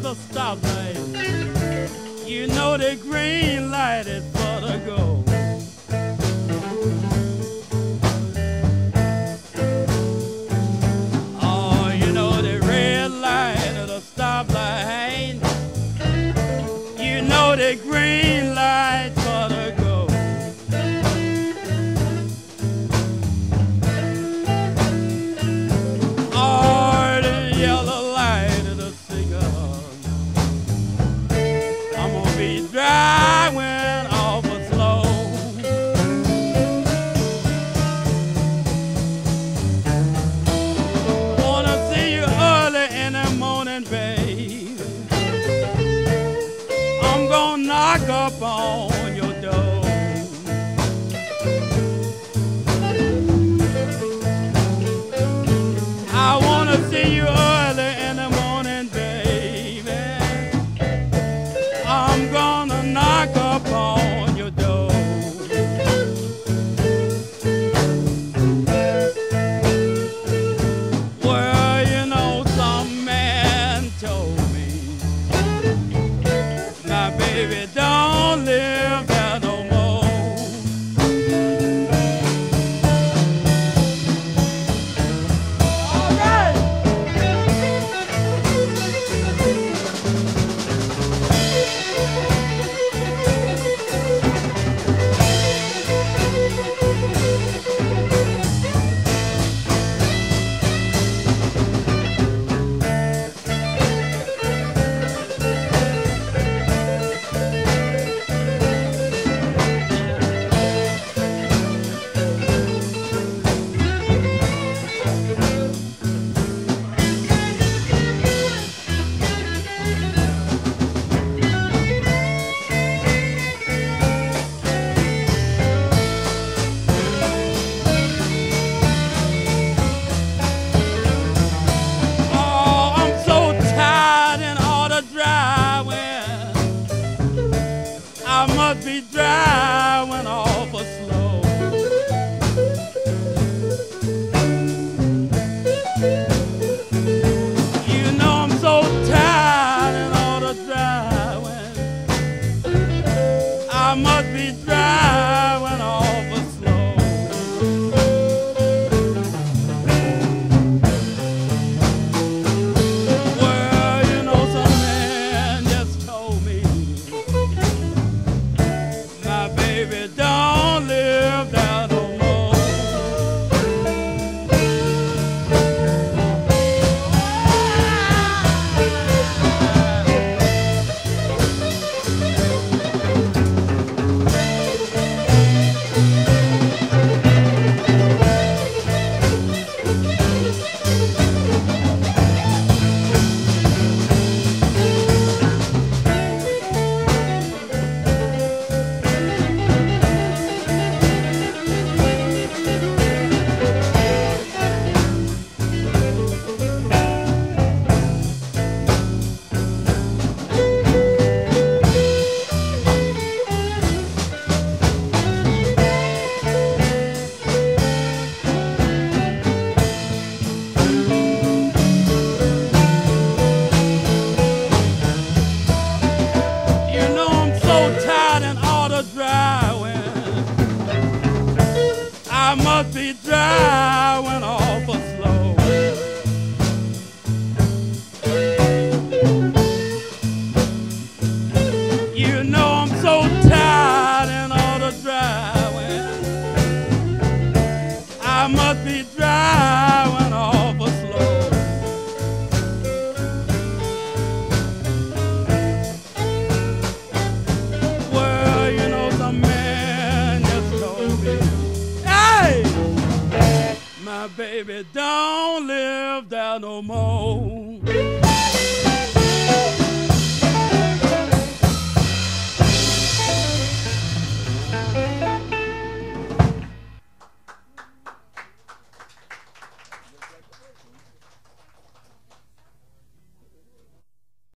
the stoplight. You know the green light is for the go. Oh, you know the red light of the stoplight. You know the green light for the go. Oh, the yellow light of the cigar. I'm gonna be driving awful slow. Wanna see you early in the morning, babe. I'm gonna knock up on your door. I wanna see you early in the morning, baby. I'm gonna knock up on your door. Well, you know, some man told me, my baby don't live there no more. All right. Oh, I'm so tired and all the driving. I must be driving awful slow. You know I'm so tired and all the driving. I must be driving awful slow. Well, you know, some man just told me, my baby don't live there no more. You know I'm so tired and all the driving. I must be driving awful slow. You know I'm so tired and all the driving. I must be driving awful slow. Well, you know, some man just told me, hey, my baby don't live there no more.